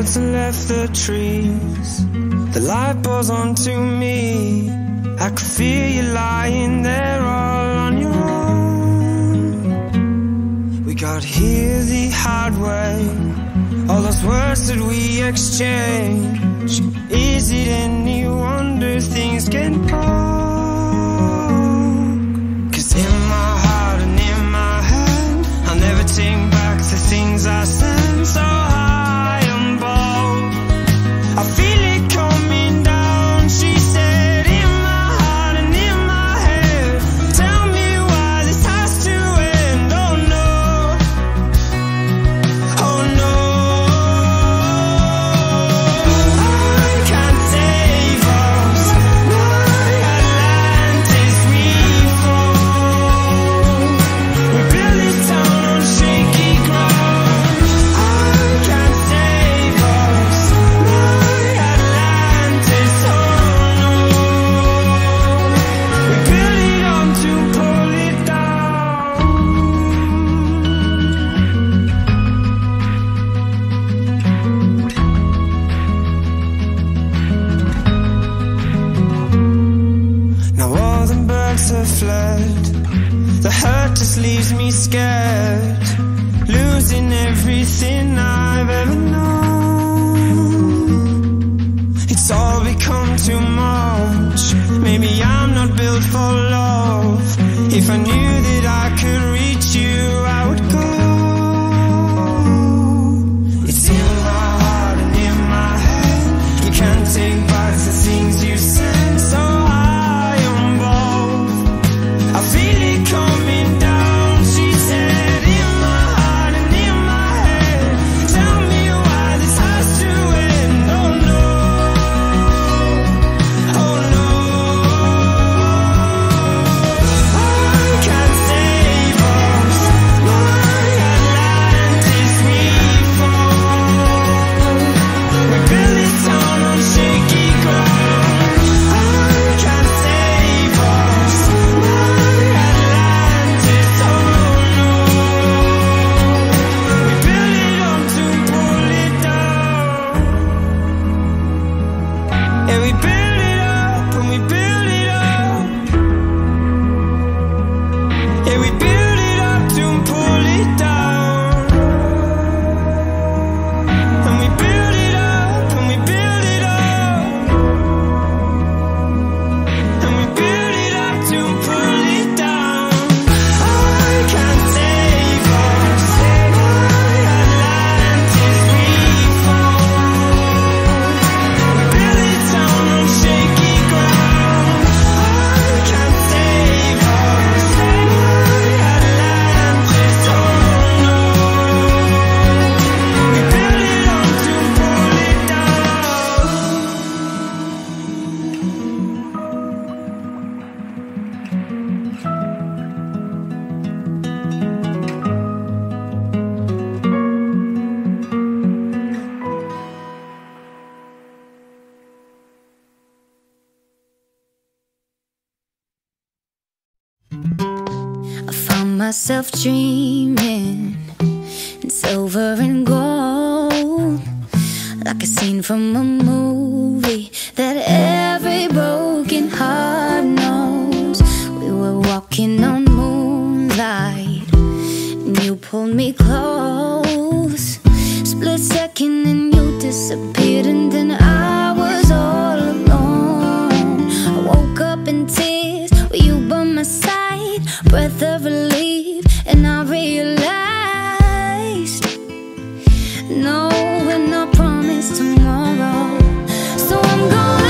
birds and left the trees. The light pours onto me. I could feel you lying there all on your own. We got here the hard way. All those words that we exchange. Is it any wonder things get cold? 'Cause in my heart and in my head, I'll never take back the things I said. So high and bold, I feel it coming down. She said, in my heart and in my head, tell me why this has to end. Oh no, oh no, I can't save us. My Atlantis, we fall. We build this town on shaky ground. I can't save us. My Atlantis, oh no. We build it up to pull it down. Now all the birds have fled. The hurt just leaves me scared, losing everything I've ever known. It's all become too much. Maybe I'm not built for love. If I knew that I could reach you, I would go. It's in my heart and in my head. You can't take back the things you said. So high on both, I feel it coming down. She said, in my heart and in my head, tell me why this has to end. Oh no, oh no, I can't save us. My Atlantis, we fall. We build this town on shaky ground. I can't save us. My Atlantis, oh no. We build it up to pull it down. Yeah, we build it up and we build it up. Yeah, we build it up to pull it down. And we build it up and we build it up. And we build it up to pull it down. I can't save us. My Atlantis, we fall. We build this town on shaky ground. I can't save us. My Atlantis, oh no. We build it up to pull it down. I found myself dreaming in silver and gold, like a scene from a movie that every broken heart knows. We were walking on moonlight and you pulled me close. Split second and you disappeared, and then I was all alone. I woke up in tears with you by my side, breath of relief, and I realized no, we're not promised tomorrow. So I'm gone.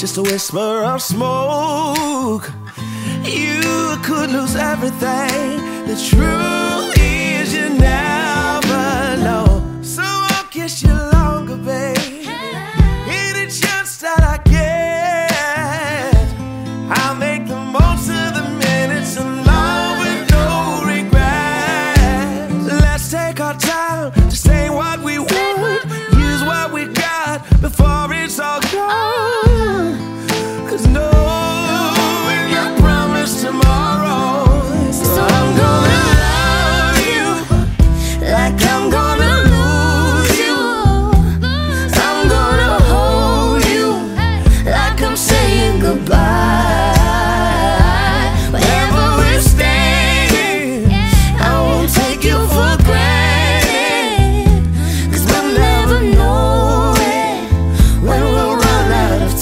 just a whisper of smoke. You could lose everything. The truth is you never know. So I'll kiss you longer, babe. Any chance that I get, I'll make the most of the minutes alone with no regrets. Let's take our time to say what we want, use what we got before it's all gone. 'Cause knowing you promise tomorrow, so I'm gonna love you like I'm gonna lose you. I'm gonna hold you like I'm saying goodbye. Wherever we're standing, I won't take you for granted, 'cause we'll never know it when we'll run out of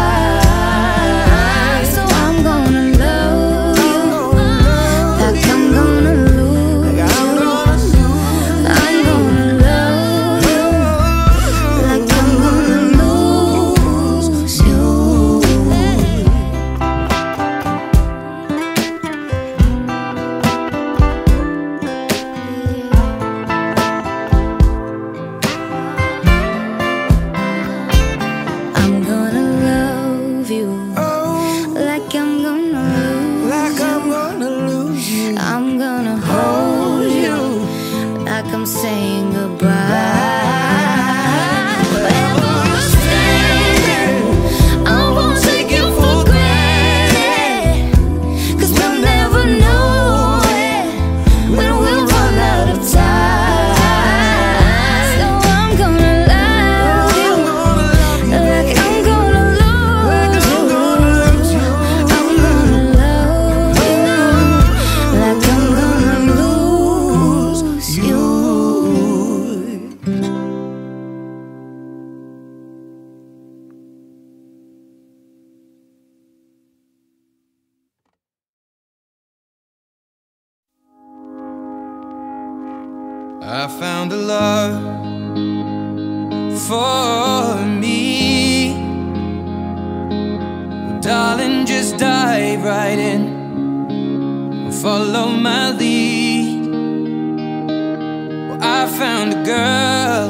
time. So I'm gonna love you like I'm gonna lose you. I'm gonna love you like I'm gonna lose you. I'm gonna love you like I'm gonna lose Like I'm gonna lose you. I'm gonna hold you like I'm saying goodbye. Wherever we're standing, I won't take you for granted, 'cause we'll never know it when we'll run out of time. So I'm gonna love you like I'm gonna lose you. I'm gonna love you like I'm gonna lose you. I found a love for me. Darling, just dive right in, follow my lead. Well, I found a girl,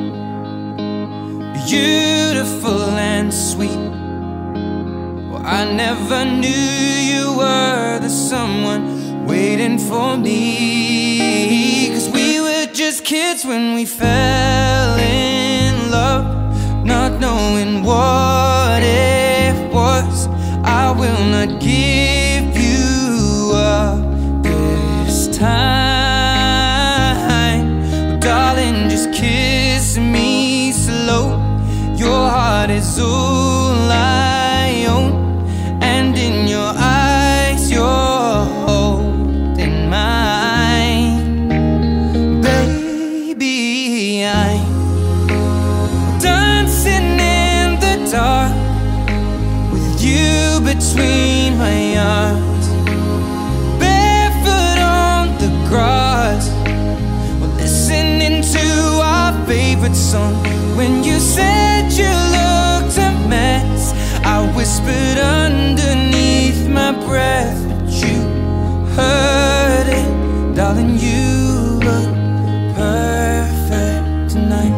beautiful and sweet. Well, I never knew you were the someone waiting for me. 'Cause we were just kids when we fell in love, not knowing what it was. I will not give you up this time. Darling, just kiss me slow. Your heart is all I own, and in your eyes you're holding mine. Baby, I'm dancing in the dark with you between my arms, barefoot on the grass. We're listening to our favorite song. When you said you looked a mess, I whispered underneath my breath, but you heard it. Darling, you look perfect tonight.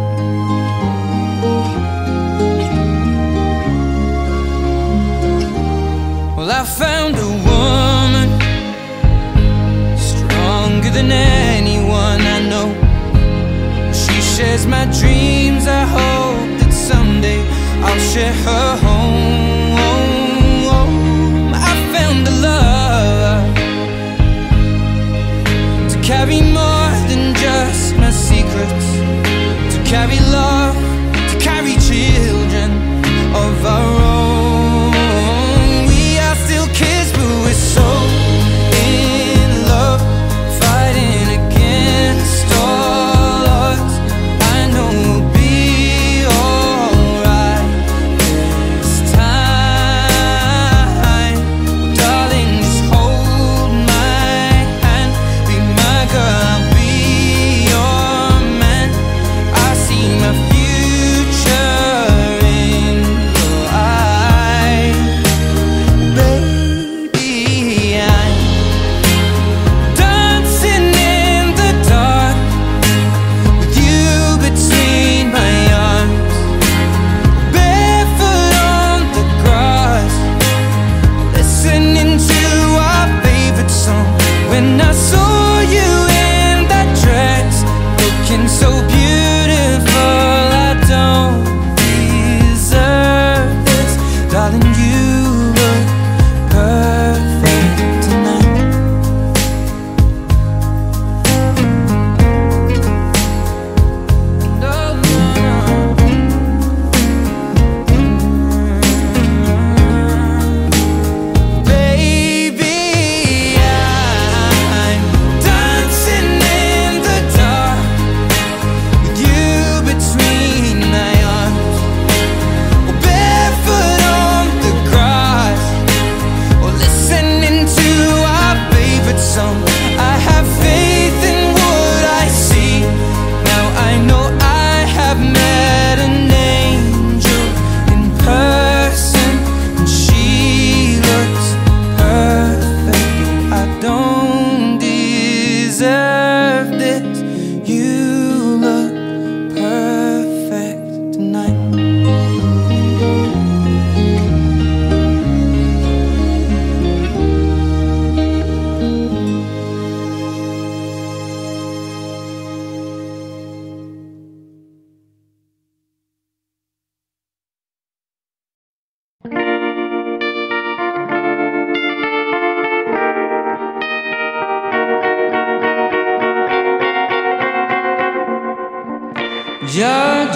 Well, I found a woman stronger than anyone I know. She shares my dreams. I hope that someday I'll share her home. I found a love to carry more than just my secrets, to carry love, to carry children of our own. We are still kids, but we're so in love, fighting against all odds. I know we'll be alright this time.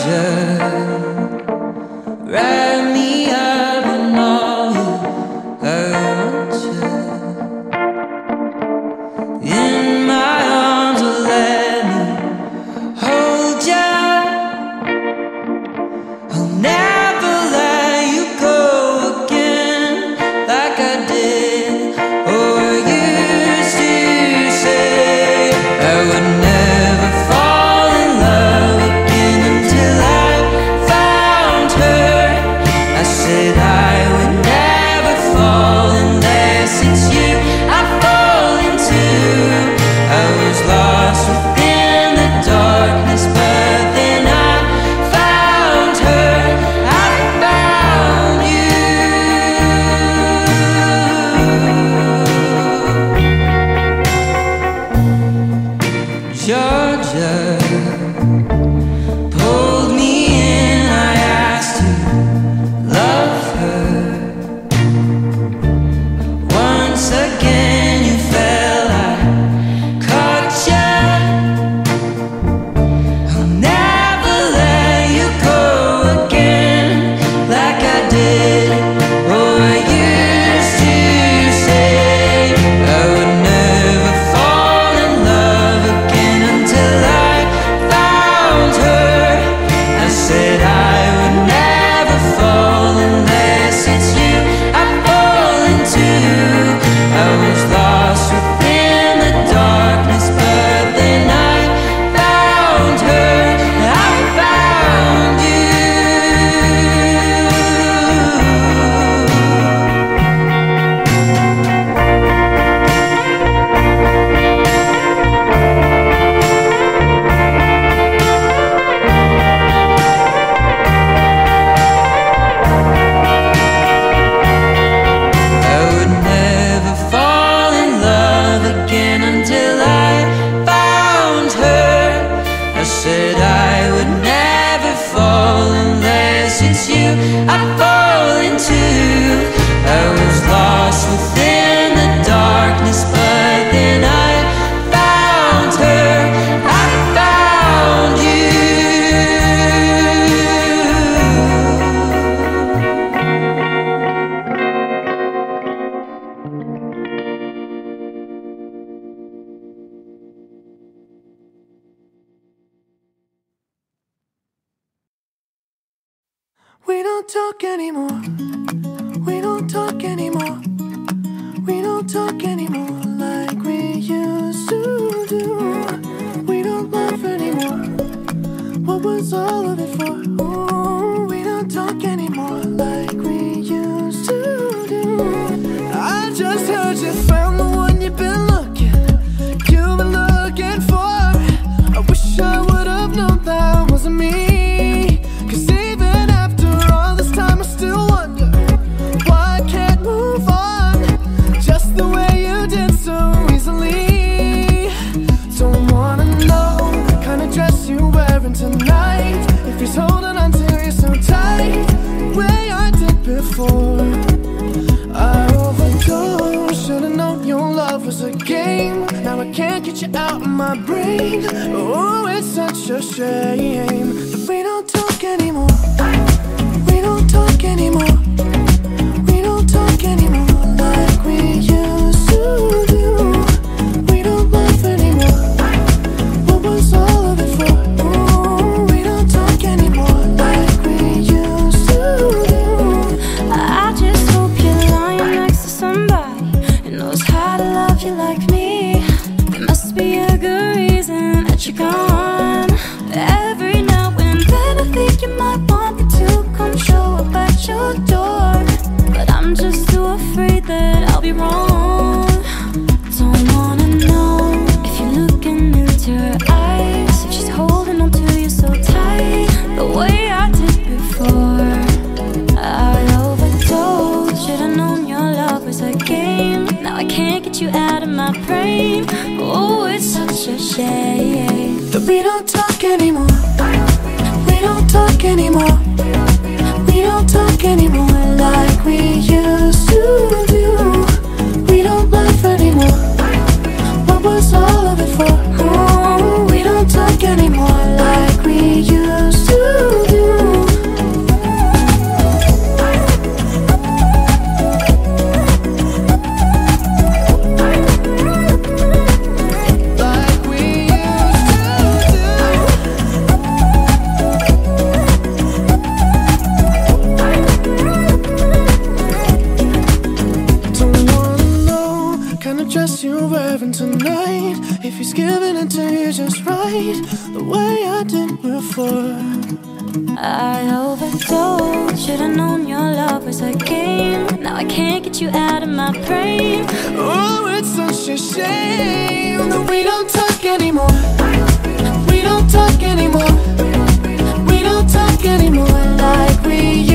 We don't talk anymore. We don't talk anymore. We don't talk anymore like we used to do. We don't laugh anymore. What was all of it for? Ooh, we don't talk anymore like we used to do. I just heard you found the one you've been looking for. I wish I would have known that wasn't me. Tonight, if he's holding on to you so tight, the way I did before, I overdosed. Should've known your love was a game. Now I can't get you out of my brain. Oh, it's such a shame that we don't talk anymore. We don't talk anymore. We don't talk anymore like we used to do. We don't laugh anymore. What was all of it for? I just hope you're lying next to somebody and knows how to love you like me. 'Cause even after all this time I still wonder why I can't move on. Just the way you did so easily. Don't wanna know, kind of dress you wearing tonight. If he's holding on to you so tight, the way I did before, I overdosed. Should've known your love was a game. Now I can't get you out of my brain. Oh, it's such a shame that we don't talk anymore. We don't talk anymore. We don't talk anymore like we used to do. We don't laugh anymore. What was all of it for? We don't talk anymore like we used to do. I just hope you're lying next to somebody who knows how to love you like me. There must be a good reason that you're gone. Every now and then I think you might want me to come show up at your door, but I'm just too afraid that I'll be wrong. Don't wanna know if you're looking into her eyes, if she's holding on to you so tight, the way I did before. I overdosed. Should've known your love was a game. Now I can't get you out of my brain. Oh, it's such a shame that we don't talk anymore. We don't talk anymore. We don't talk anymore like we used to do. We don't laugh anymore. What was all of it for? Oh, we don't talk anymore like we used to dress you're wearing tonight. If he's giving it to you just right, the way I did before. I overdosed, should've known your love was a game. Now I can't get you out of my brain. Oh, it's such a shame that we don't talk anymore. We don't talk anymore. We don't talk anymore like we